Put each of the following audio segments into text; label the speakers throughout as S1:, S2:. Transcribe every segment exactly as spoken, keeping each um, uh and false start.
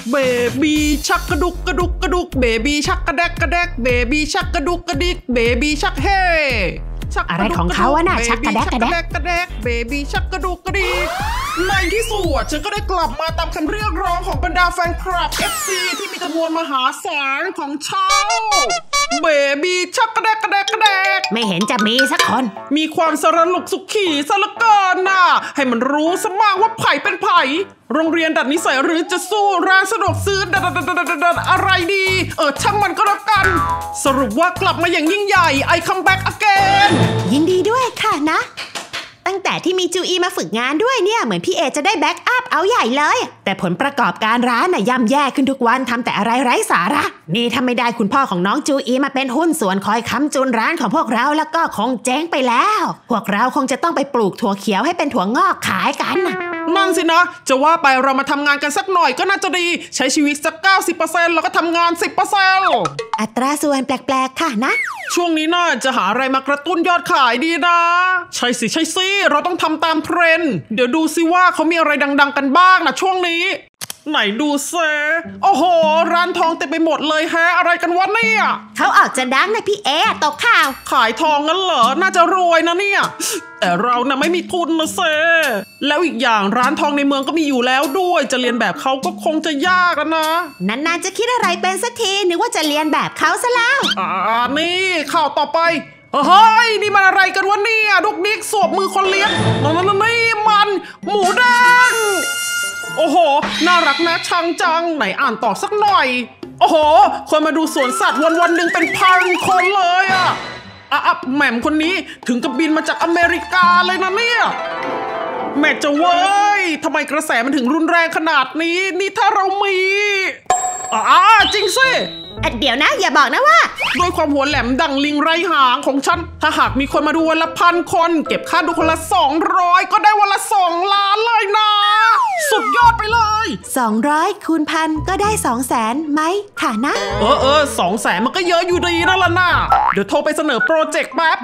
S1: เบบี้ชักกระดุกกระดุกกระดุกเบบี้ชักกระแดกกระแดกเบบี้ชักกระดุกกระดิกเบบี้ชักเฮ่
S2: อะไรของเขาอะน่ะชักกระแดกกระแดก
S1: กระแดกเบบี้ชักกระดุกกระดิกในที่สุดฉันก็ได้กลับมาตามคำเรียกร้องของบรรดาแฟนคลับ เอฟ ซี ที่มีจำนวนมหาศาลของชาวเบบี้ชักกระแดกกระแดกกระแดก
S2: ไม่เห็นจะมีสักคน
S1: มีความสรลุกสุขีซะเหลือเกินน่ะให้มันรู้ซะบ้างว่าไผ่เป็นไผ่โรงเรียนดัดนิสัยหรือจะสู้ร้านสะดวกซื้อดัดดัดดัดดัดอะไรดีเออช่างมันก็แล้วกันสรุปว่ากลับมาอย่างยิ่งใหญ่ I come back again
S2: ยินดีด้วยค่ะนะตั้งแต่ที่มีจูอีมาฝึกงานด้วยเนี่ยเหมือนพี่เอจะได้แบ็กอัพเอาใหญ่เลยแต่ผลประกอบการร้านน่ะย่ำแย่ขึ้นทุกวันทำแต่อะไรไร้สาระนี่ถ้าไม่ได้คุณพ่อของน้องจูอีมาเป็นหุ้นส่วนคอยค้ำจุนร้านของพวกเราแล้วก็คงเจ๊งไปแล้วพวกเราคงจะต้องไปปลูกถั่วเขียวให้เป็นถั่วงอกขายกัน
S1: นั่นสินะจะว่าไปเรามาทำงานกันสักหน่อยก็น่าจะดีใช้ชีวิตสัก เก้าสิบเปอร์เซ็นต์ แล้วก็ทำงาน สิบเปอร์เซ็นต์
S2: อัตราส่วนแปลกๆค่ะนะ
S1: ช่วงนี้น่าจะหาอะไรมากระตุ้นยอดขายดีนะใช่สิใช่สิเราต้องทำตามเทรนด์เดี๋ยวดูสิว่าเขามีอะไรดังๆกันบ้างนะช่วงนี้ไหนดูเซโอ้โหร้านทองเต็มไปหมดเลยแฮะอะไรกันวะเนี่ย
S2: เขาออกจะดังนะพี่เอตกข่าว
S1: ขายทองงั้นเหรอน่าจะรวยนะเนี่ยแต่เรานะไม่มีทุนนะเซแล้วอีกอย่างร้านทองในเมืองก็มีอยู่แล้วด้วยจะเรียนแบบเขาก็คงจะยากนะ
S2: นานๆจะคิดอะไรเป็นสักทีนึกว่าจะเรียนแบบเขาซะแล้ว
S1: อ่านี่ข่าวต่อไปเฮ้ยนี่มันอะไรกันวะเนี่ยดุกดิกสวบมือคนเลี้ยงนั่นนี่มันหมูแดงโอ้โหน่ารักนะชังจังไหนอ่านต่อสักหน่อยโอ้โหคนมาดูสวนสัตว์วันวันหนึ่งเป็นพันคนเลยอะอ่ะแหม่มคนนี้ถึงกับบินมาจากอเมริกาเลยนะเนี่ยแม่จะเว้ยทำไมกระแสมันถึงรุนแรงขนาดนี้นี่ถ้าเรามีอ่าจริงสิ
S2: เดี๋ยวนะอย่าบอกนะว่า
S1: ด้วยความหัวแหลมดังลิงไร้หางของฉันถ้าหากมีคนมาดูวันละพันคนเก็บค่าดูคนละสองร้อยก็ได้วันละสองล้านเลยนะสุดยอดไปเลย
S2: สองร้อยคูณพันก็ได้สองแสนไหมค่ะนะ
S1: เออเออสองแสนมันก็เยอะอยู่ดีนั่นละนะเดี๋ยวโทรไปเสนอโปรเจกต์แป๊บ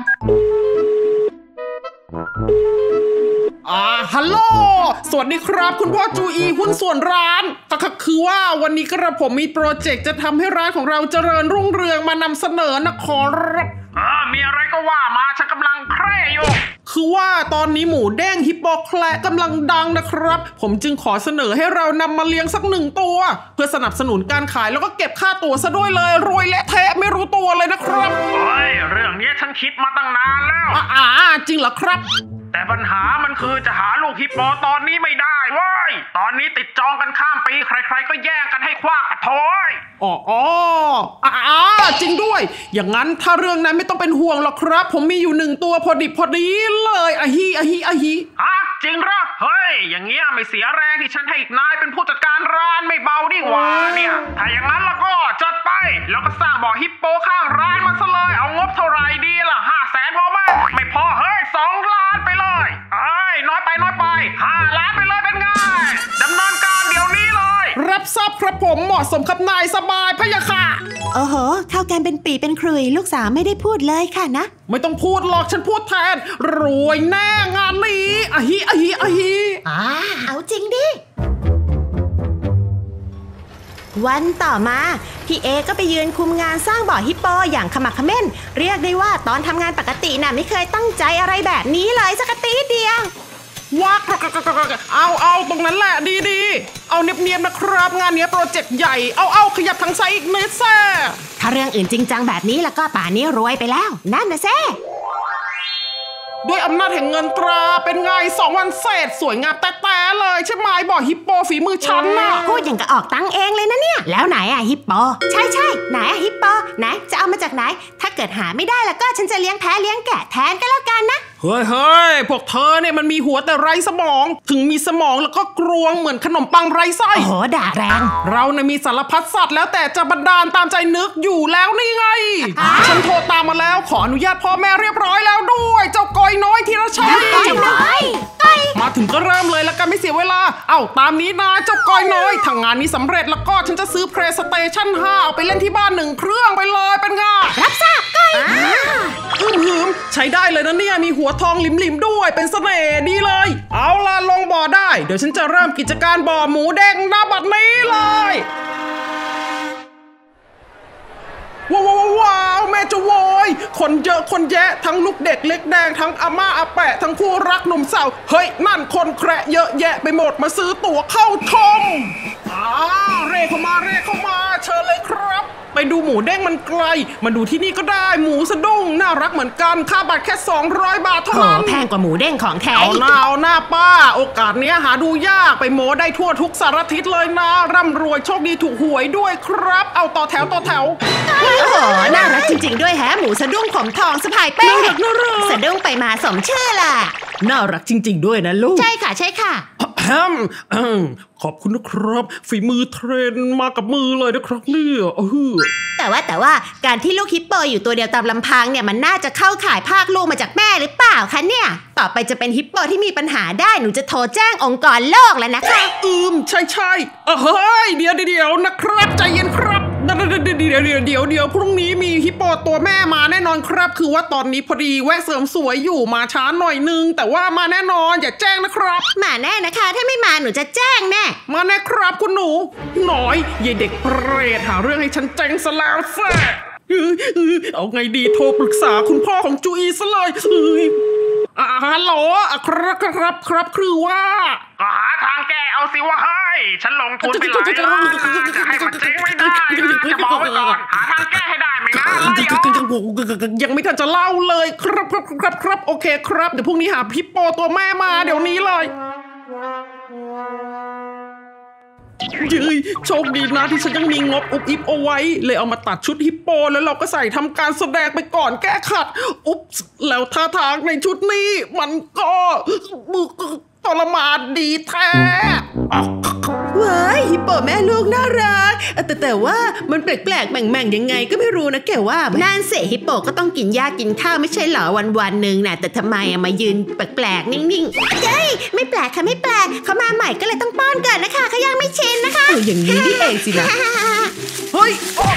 S1: อ่าฮัลโหลสวัสดีครับคุณพ่อจูอีหุ้นส่วนร้านก็คือว่าวันนี้กระผมมีโปรเจกต์จะทำให้ร้านของเราเจริญรุ่งเรืองมานำเสนอนะขอรับอ่ามีอะไรก็ว่ามาฉันกำลังเคร่อยู่คือว่าตอนนี้หมูเด้งฮิปโปแคระกำลังดังนะครับผมจึงขอเสนอให้เรานำมาเลี้ยงสักหนึ่งตัวเพื่อสนับสนุนการขายแล้วก็เก็บค่าตั๋วซะด้วยเลยรวยและแทะไม่รู้ตัวเลยนะครับเฮ้ยเรื่องนี้ฉันคิดมาตั้งนานแล้วอ่าจริงเหรอครับแต่ปัญหามันคือจะหาลูกฮิปโปตอนนี้ไม่ได้เว้ยตอนนี้ติดจองกันข้ามปีใครๆก็แย่งกันให้คว้ากระโถยอ๋ออ๋ออ่าจริงด้วยอย่างนั้นถ้าเรื่องนั้นไม่ต้องเป็นห่วงหรอกครับผมมีอยู่หนึ่งตัวพอดิบพอดีเลยอะฮีอะฮีอะฮีฮะจริงหรอเฮ้ยอย่างเงี้ยไม่เสียแรงที่ฉันให้อีกนายเป็นผู้จัดการร้านไม่เบานี่หว่าเนี่ยถ้าอย่างนั้นแล้วก็จัดไปแล้วก็สร้างบ่อฮิปโปข้างร้านมาซะเลยเอางบเท่าไหร่ดีล่ะห้าแสนพอไหมไม่พอเฮ้ยสองล้านไปเลยเอ้ยน้อยไปน้อยไปห้าล้านไปเลยเป็นไงดำเนินการเดี๋ยวนี้เลยรับทราบครับผมเหมาะสมครับนายสบายพะยะค่ะ
S2: โอ้โหเข้ากันเป็นปีเป็นครุยลูกสาวไม่ได้พูดเลยค่ะนะ
S1: ไม่ต้องพูดหรอกฉันพูดแทนรวยแน่งานนี้อะฮีอะฮีอะฮี
S2: อ่าเอาจริงดิวันต่อมาพี่เอก็ไปยืนคุมงานสร้างบ่อฮิปโปอย่างขมักเขม้นเรียกได้ว่าตอนทำงานปกติน่ะไม่เคยตั้งใจอะไรแบบนี้เลยสักตีเดียว
S1: ว้าเอาเอาตรงนั้นแหละดีๆเอาเนียบๆนะครับงานนี้โปรเจกต์ใหญ่เอาเอาขยับทางซ้ายอีกนิดแซ่
S2: ถ้าเรื่องอื่นจริงจังแบบนี้แล้วก็ป่านนี้รวยไปแล้วนั่นนะแซ่
S1: ด้วยอำนาจแห่งเงินตราเป็นไงสองวันเศษสวยงามแต่แต่เลยใช่ไหมบ่อฮิปโปฝีมือฉันน่ะ
S2: พูดอย่างกับออกตังเองเลยนะเนี่ยแล้วไหนอะฮิปโปใช่ใช่ไหนอะฮิปโปไหนจะเอามาจากไหนถ้าเกิดหาไม่ได้แล้วก็ฉันจะเลี้ยงแพะเลี้ยงแกะแทนก็แล้วกันนะ
S1: เฮ้ยเฮ้ยพวกเธอเนี่ยมันมีหัวแต่ไร้สมองถึงมีสมองแล้วก็กรวงเหมือนขนมปังไร้ไส้
S2: โอ้โหด่าแรง
S1: เราเนี่ยมีสารพัดสัตว์แล้วแต่จะบันดาลตามใจนึกอยู่แล้วนี่ไงฉันโทรตามมาแล้วขออนุญาตพ่อแม่เรียบร้อยแล้วด้วยเจ้ากอยน้อยธีรชัยมาถึงก็เริ่มเลยแล้วกันไม่เสียเวลาเอ้าตามนี้นะเจ้ากอยน้อยถ้างานนี้สำเร็จแล้วก็ฉันจะซื้อ PlayStation ห้าเอาไปเล่นที่บ้านหนึ่งเครื่องไปเลยเป็นไง
S2: รับทราบก้อย
S1: อืมหืมใช้ได้เลยนะเนี่ยมีหัวทองหลิมๆด้วยเป็นเสน่ห์ดีเลยเอาล่ะลงบ่อได้เดี๋ยวฉันจะเริ่มกิจการบ่อหมูแดงหน้าบัดนี้เลยคนเยอะคนแยะทั้งลูกเด็กเล็กแดงทั้งอาม่าอาแปะทั้งคู่รักหนุ่มสาวเฮ้ยนั่นคนแคระเยอะแยะไปหมดมาซื้อตั๋วเข้าชมอ่าเร่เข้ามาเร่เข้ามาเชิญเลยครับไปดูหมูเด้งมันไกลมาดูที่นี่ก็ได้หมูสะดุ้งน่ารักเหมือนกันค่าบัตรแค่สองร้อยบาทเท่านั้น
S2: แพงกว่าหมูเด้งของแท้
S1: เอาหน้าเอาหน้าป้าโอกาสเนี้ยหาดูยากไปโม้ได้ทั่วทุกสารทิศเลยนะร่ำรวยโชคดีถูกหวยด้วยครับเอาต่อแถวต่อแถว
S2: โอ้โหน่ารักจริงๆด้วยแฮะหมูสะดุ้งผมทองสะพายเป้สะดุ้งไปมาสมชื่อล่ะ
S1: น่ารักจริงๆด้วยนะลูก
S2: ใช่ค่ะใช่ค่ะ
S1: ขอบคุณนะครับฝีมือเทรนมากับมือเลยนะครับเนี่ย
S2: แต่ว่าแต่ว่าการที่ลูกฮิปโปอยู่ตัวเดียวตามลำพังเนี่ยมันน่าจะเข้าข่ายภาคลูกมาจากแม่หรือเปล่าคะเนี่ยต่อไปจะเป็นฮิปโปที่มีปัญหาได้หนูจะโทรแจ้งองค์กรโลกแล้วนะคะ
S1: อืมใช่ใช่เฮ้ยเดี๋ยวเดี๋ยวนะครับใจเย็นครับเดี๋ยวเดี๋ยวเดี๋ยวเดี๋ยวพรุ่งนี้มีฮิปโปตัวแม่มาแน่นอนครับคือว่าตอนนี้พอดีแวะเสริมสวยอยู่มาช้าหน่อยนึงแต่ว่ามาแน่นอนอย่าแจ้งนะครับ
S2: มาแน่นะคะถ้าไม่มาหนูจะแจ้งแน่
S1: มาแน่ครับคุณหนูหน่อยยายเด็กเปรตหาเรื่องให้ฉันแจ้งซะแล้วแซ่เอาไงดีโทรปรึกษาคุณพ่อของจูอีซะเลยอ่าฮัลโหลครับครับครับคือว่าหาทางแก้เอาสิว่าให้ฉันลงทุนไปหลายล้านจะให้มันเจ๊งไม่ได้จะบอกไว้ก่อนหาทางแก้ให้ได้ไหมนะยังไม่ทันจะเล่าเลยครับครับครับครับโอเคครับเดี๋ยวพรุ่งนี้หาฮิปโปตัวแม่มาเดี๋ยวนี้เลยยืยโชคดีนะที่ฉันยังมีงบอุบอิบเอาไว้เลยเอามาตัดชุดฮิปโปแล้วเราก็ใส่ทำการแสดงไปก่อนแก้ขัดอุ๊บแล้วท่าทางในชุดนี้มันก็ทรมานดีแท้
S2: ว้ายฮิปโปแม่ลูกน่ารักแต่แต่ว่ามันแปลกๆแหม่งๆยังไงก็ไม่รู้นะแกว่านั่นเสฮิปโปก็ต้องกินหญ้ากินข้าวไม่ใช่เหรอวันๆหนึ่งน่ะแต่ทำไมอะมายืนแปลกๆนิ่งๆเฮ้ยไม่แปลกค่ะไม่แปลกเขามาใหม่ก็เลยต้องป้อนกันนะคะเขายังไม่ชินนะคะ
S1: อย่างนี้นี่เองสินะเฮ้ย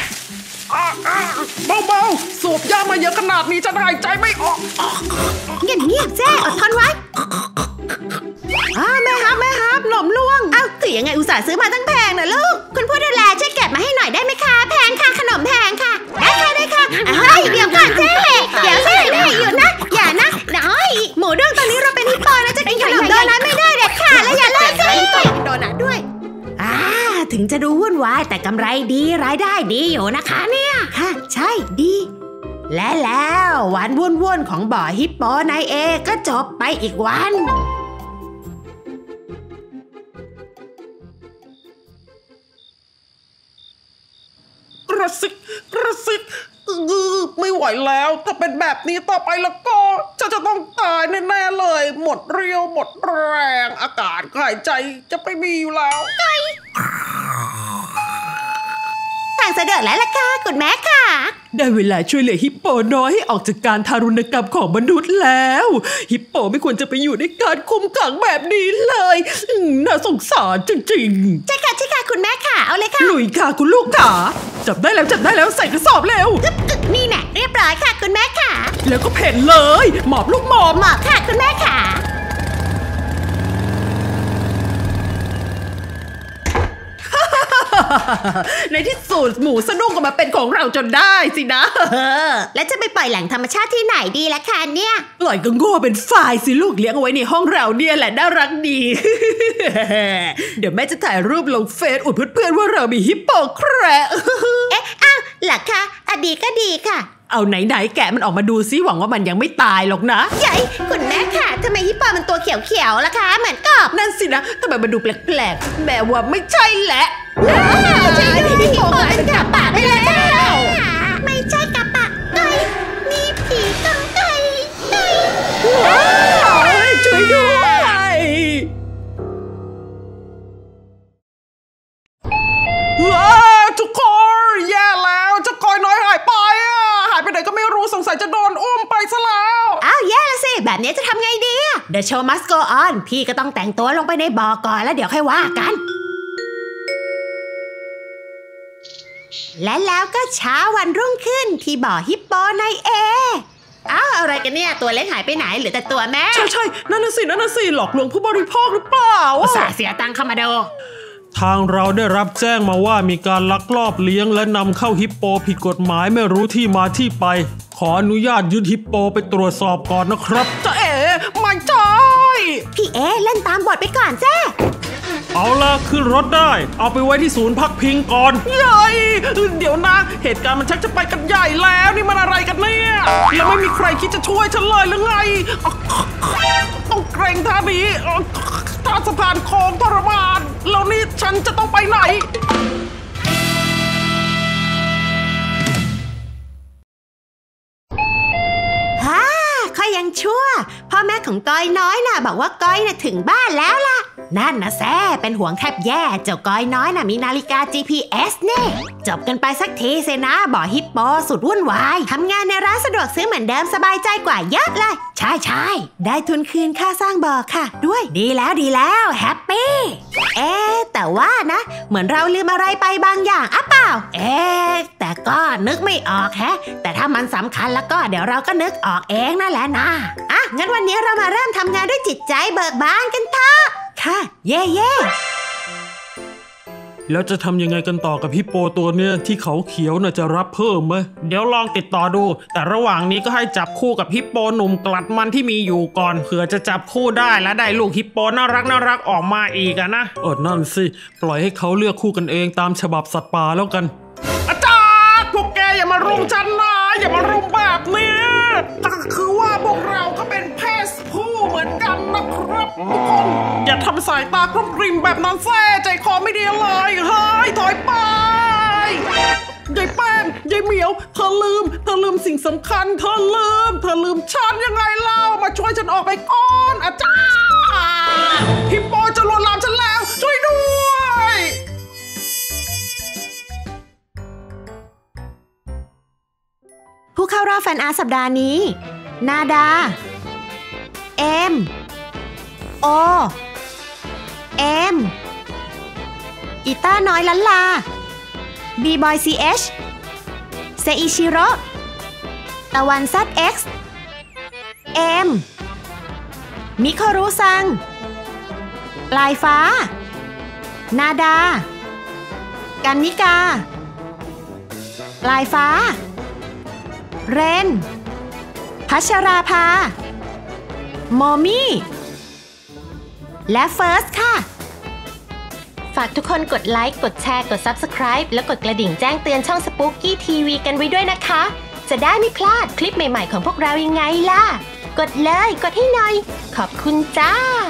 S1: เบาๆสูบยามาเยอะขนาดนี้ฉันหายใจไม่ออก
S2: เงียบๆแจ้อดทนไว้อ้าแม่ฮับแม่ฮับหล่มล่วงเอ้าถือยังไงอุตส่าห์ซื้อมาตั้งแพงนะลูกคุณผู้ดูแลช่วยเก็บมาให้หน่อยได้ไหมคะแพงค่ะขนมแพงค่ะได้ค่ะได้ค่ะเฮ้ยเดี๋ยวก่อนเจ๊เดี๋ยวเจ๊ได้หยุดนะอย่านะน้อยหมูด้วงตอนนี้เราเป็นฮิปโปนะจะกินขนมโดนัทไม่ได้เด็ดขาดและอย่าเลิกสิโดนัทด้วยอ่าถึงจะดูวุ่นวายแต่กำไรดีรายได้ดีอยู่นะคะเนี่ยค่ะใช่ดีและแล้ววันวุ่นๆของบ่อฮิปโปนายเอก็จบไปอีกวัน
S1: กระซิกกระซิกไม่ไหวแล้วถ้าเป็นแบบนี้ต่อไปแล้วก็ฉันจะต้องตายแน่ๆเลยหมดเรี่ยวหมดแรงอากาศหายใจจะไม่มีอยู่แล้ว
S2: ต่างเสด็จแล้วล่ะค่ะคุณแม่ค่ะ
S1: ได้เวลาช่วยเหลือฮิปโปน้อยให้ออกจากการทารุณกรรมของมนุษย์แล้วฮิปโปไม่ควรจะไปอยู่ในการคุมขังแบบนี้เลยน่าสงสารจริงๆ
S2: ใช่ค่ะใช่ค่ะคุณแม่ค่ะเอาเลยค่ะ
S1: ลุยค่ะคุณลูกค่ะจับได้แล้วจับได้แล้วใส่กระสอบเร็ว
S2: นี่แน่เรียบร้อยค่ะคุณแม่ค่ะ
S1: แล้วก็เพ่นเลยหมอบลูกหมอบ
S2: หมอบค่ะคุณแม่ค่ะ
S1: ในที่สุดหมูสะดุ้งก็มาเป็นของเราจนได้สินะ
S2: แล้วจะไปปล่อยแหล่งธรรมชาติที่ไหนดีล่ะคะเนี่ย
S1: ปล่อยก็โง่เป็นฝ่ายสิลูกเลี้ยงเอาไว้ในห้องเราเนี่ยแหละน่ารักดีเดี๋ยวแม่จะถ่ายรูปลงเฟซอวดเพื่อนๆว่าเรามีฮิปโปแคระ
S2: เอ๊ะอ้าวหล่ะคะอ่ะดีก็ดีค่ะ
S1: เอาไหนๆแกะมันออกมาดูซิหวังว่ามันยังไม่ตายหรอกนะ
S2: ใหญ่คุณแม่ค่ะทำไมฮิปโปมันตัวเขียวๆล่ะคะเหมือนกบ
S1: นั่นสินะทำไมมันดูแปลกๆแม่ว่าไม่ใช่แหละ
S2: ใช่ฮิปโปเป็นกระปะไปแล้วไม่ใช่กระปะไก่มีผีกังไก่ไก่
S1: ช่วยด้วยว้าวทุกคนแย่แล้วเจ้าก้อยน้อยหายไปอ่ะหายไปไหนก็ไม่รู้สงสัยจะโดนอุ้มไปซะแล้ว
S2: อ้าวแย่แล้วสิแบบนี้จะทำไงดี The show must go on พี่ก็ต้องแต่งตัวลงไปในบ่อก่อนแล้วเดี๋ยวค่อยว่ากันและแล้วก็เช้าวันรุ่งขึ้นที่บ่อฮิปโปในเออ้าวอะไรกันเนี่ยตัวเล็กหายไปไหนเหลือแต่ตัวแม่
S1: ใช่ใช่นั่นน่ะสินั่นน่ะสิหลอกลวงผู้บริโภคหรือเปล่า
S2: อุตส่าห์เสียตังค์เข้ามาดู
S1: ทางเราได้รับแจ้งมาว่ามีการลักลอบเลี้ยงและนำเข้าฮิปโปผิดกฎหมายไม่รู้ที่มาที่ไปขออนุญาตยึดฮิปโปไปตรวจสอบก่อนนะครับจะเอ๋ไม่ใช่
S2: พี่เอเล่นตามบทไปก่อนแจ้
S1: เอาล่ะขึ้นรถได้เอาไปไว้ที่ศูนย์พักพิงก่อนใหญ่เดี๋ยวนะเหตุการณ์มันชักจะไปกันใหญ่แล้วนี่มันอะไรกันเนี่ยแล้วไม่มีใครคิดจะช่วยฉันเลยหรือไงต้องเกรงท่านี้ท่าสะพานโค้งทรมานแล้วนี่ฉันจะต้องไปไหน
S2: ฮ่าค่อยยังชั่วพ่อแม่ของก้อยน้อยน่ะบอกว่าก้อยน่ะถึงบ้านแล้วล่ะนั่นนะแซ่เป็นห่วงแทบแย่เจ้าก้อยน้อยน่ะมีนาฬิกา จี พี เอส เนี่ยจบกันไปสักทีเซนะบ่อฮิปโปสุดวุ่นวายทำงานในร้านสะดวกซื้อเหมือนเดิมสบายใจกว่าเยอะเลยใช่ใช่ได้ทุนคืนค่าสร้างบ่อค่ะด้วยดีแล้วดีแล้วแฮปปี้เอ๊แต่ว่านะเหมือนเราลืมอะไรไปบางอย่างอ่ะเปล่าเอ๊แต่ก็นึกไม่ออกแฮะแต่ถ้ามันสำคัญแล้วก็เดี๋ยวเราก็นึกออกเองนั่นแหละนะอ่ะงั้นวันนี้เรามาเริ่มทำงานด้วยจิตใจเบิกบานกันเถอะค่ะเย่เย่
S1: แล้วจะทำยังไงกันต่อกับฮิปโปตัวเนี้ยที่เขาเขียวน่ะจะรับเพิ่มไหมเดี๋ยวลองติดต่อดูแต่ระหว่างนี้ก็ให้จับคู่กับฮิปโปหนุ่มกลัดมันที่มีอยู่ก่อนเผื่อจะจับคู่ได้และได้ลูกฮิปโปน่ารักน่ารักออกมาอีกอะนะเออนั่นสิปล่อยให้เขาเลือกคู่กันเองตามฉบับสัตว์ป่าแล้วกันอาจารย์พวกแกอย่ามารุมฉันนะอย่ามารุมแบบนี้คือว่าพวกเราก็เป็นเพศผู้เหมือนกันนะครับทุกคนอย่าทำสายตากรุบกริมแบบนั้นแซ่ใจคอไม่ดีเลยเฮ้ยถอยไปยายแป้งยายเหมียวเธอลืมเธอลืมสิ่งสำคัญเธอลืมเธอลืมฉันยังไงเล่ามาช่วยฉันออกไปก่อนอาจารย์ฮิปโปจะลวนลามฉันแล้วช่วยด้วย
S2: ผู้เข้ารอบแฟนอาร์ตสัปดาห์นี้นาดาเอ็มโอเอ็มอีต้าน้อยลันลาบีบอยซีเอชเซอิชิโร่ตะวันซัดเอ็กซ์เอ็มมิโครุซังปลายฟ้านาดากันนิกาปลายฟ้าเรนพัชราภาโมมี่และเฟิร์สค่ะฝากทุกคนกดไลค์กดแชร์กด ซับสไครบ์ และกดกระดิ่งแจ้งเตือนช่อง Spooky ที วี กันไว้ด้วยนะคะจะได้ไม่พลาดคลิปใหม่ๆของพวกเรายังไงล่ะกดเลยกดให้หน่อยขอบคุณจ้า